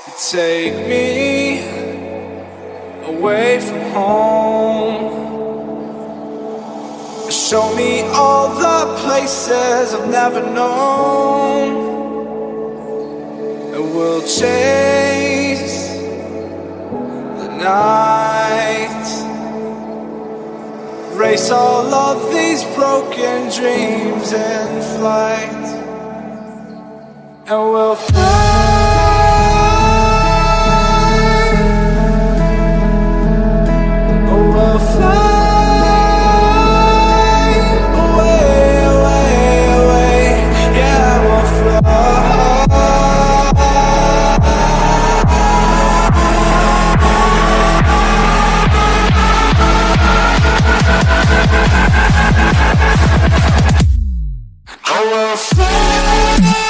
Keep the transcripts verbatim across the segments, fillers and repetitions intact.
Take me away from home. Show me all the places I've never known. And we'll chase the night, race all of these broken dreams in flight. And we'll fly. We'll fly away, away, away. Yeah, we'll fly. I will fly.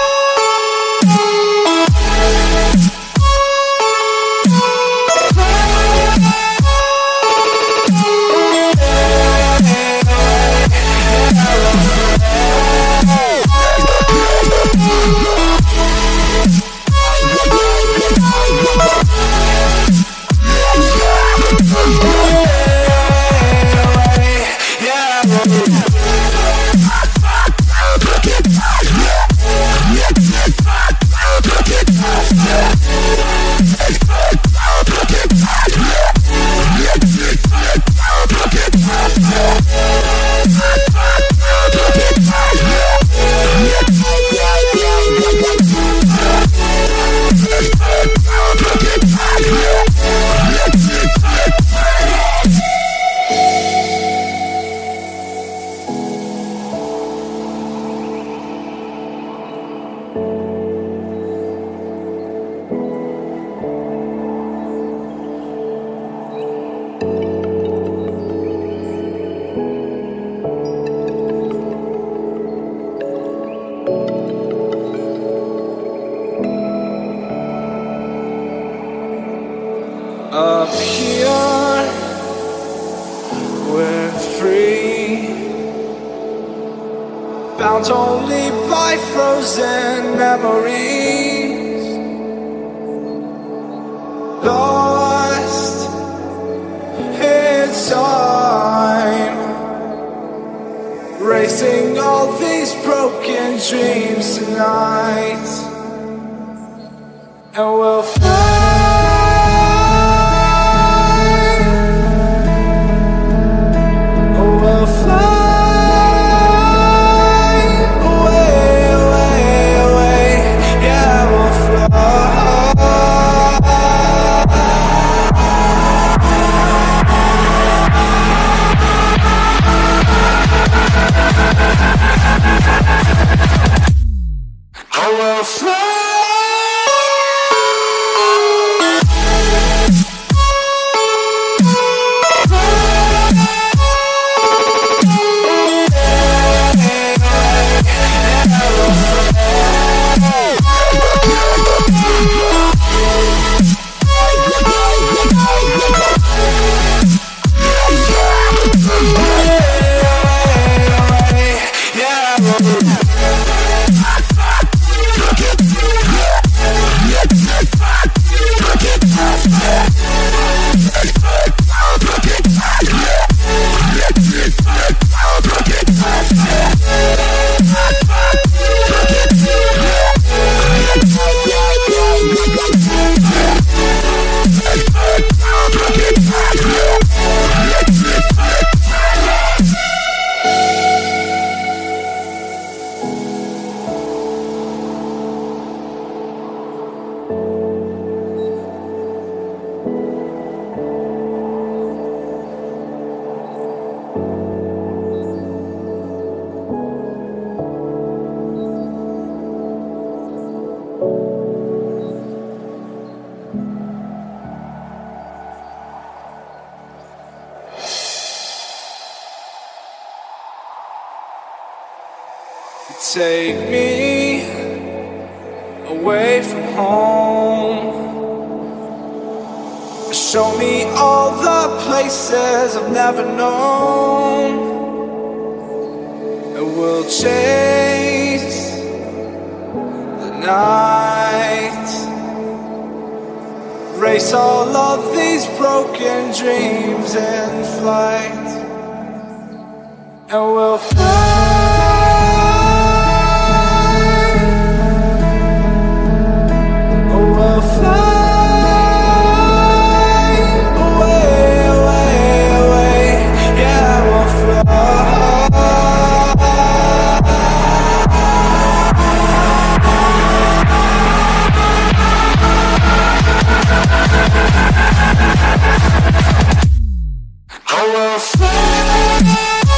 Up here, we're free, bound only by frozen memories, lost in time, racing all these broken dreams tonight. And we'll fly. We'll fly away, away, away. Yeah, we'll fly. I will fly. Take me away from home. Show me all the places I've never known. And we'll chase the night, erase all of these broken dreams in flight, and we'll fly. We'll fly away, away, away. Yeah, we'll fly. Oh, we'll fly.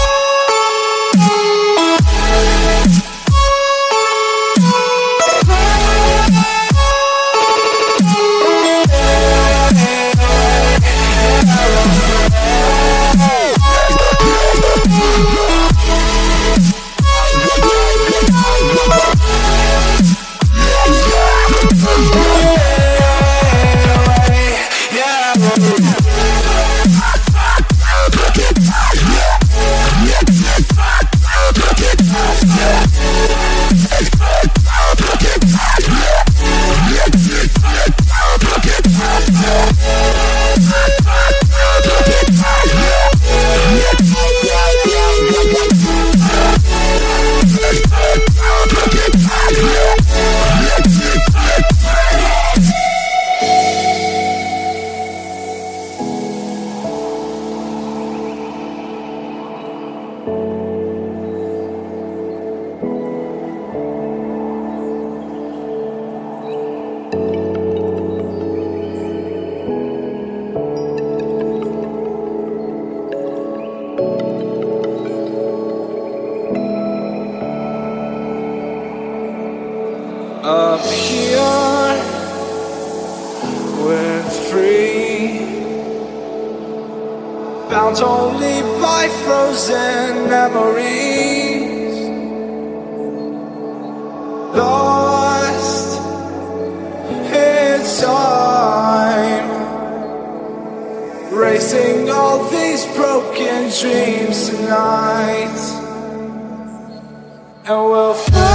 Up here, we're free, bound only by frozen memories, lost in time, racing all these broken dreams tonight, and we'll fly.